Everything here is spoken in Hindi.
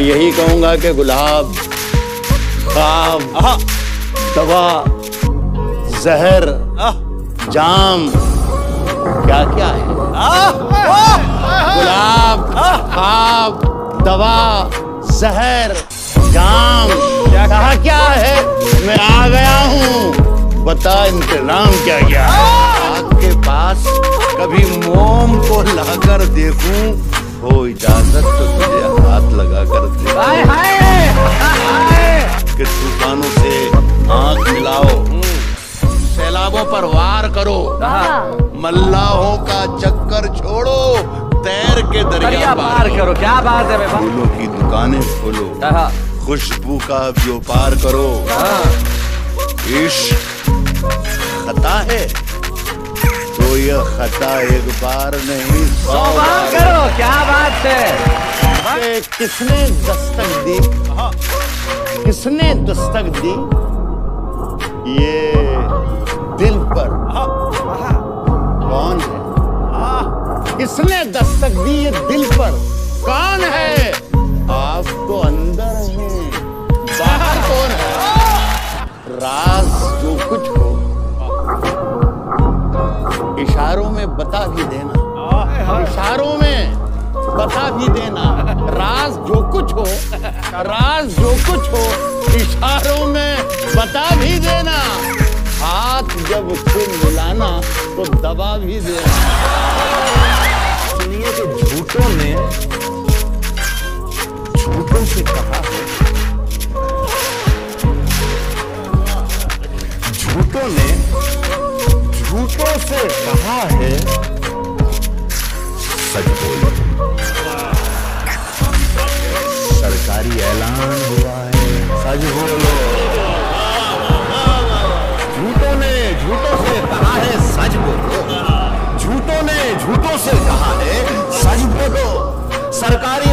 यही कहूंगा कि गुलाब, ख्वाब, दवा, जहर, जाम क्या क्या है? गुलाब, ख्वाब, दवा, जहर, जाम कहा क्या है? मैं आ गया हूँ, बता इंतजाम क्या क्या है? आपके पास कभी मोम को लाकर देखूं, हो इजाजत तो तुझे हाथ लगा कर दे कि तूफानों से आंख मिलाओ, सैलाबों पर वार करो, मल्लाहों का चक्कर छोड़ो, तैर के दरिया पार करो। क्या बात है? फूलों की दुकानें खोलो, खुशबू का व्यापार करो। इश्क खता है तो यह खता एक बार नहीं 100 बार करो। क्या बात है? किसने दस्तक दी? किसने दस्तक दी ये दिल पर? कौन है? किसने दस्तक दी ये दिल पर? कौन है? आप तो अंदर हैं, बाहर कौन है? राज जो कुछ हो इशारों में बता भी देना, इशारों में बता भी देना। राज जो कुछ हो, राज जो कुछ हो इशारों में बता भी देना। हाथ जब उससे मिलाना तो दबा भी देना। सुनिए कि झूठों ने झूठों से कहा है, झूठों ने झूठों से कहा है सच बोलो। सरकारी ऐलान हुआ है, सच बोलो। झूठों ने झूठों से कहा है सच बोलो, झूठों ने झूठों से कहा है सच बोलो। सरकारी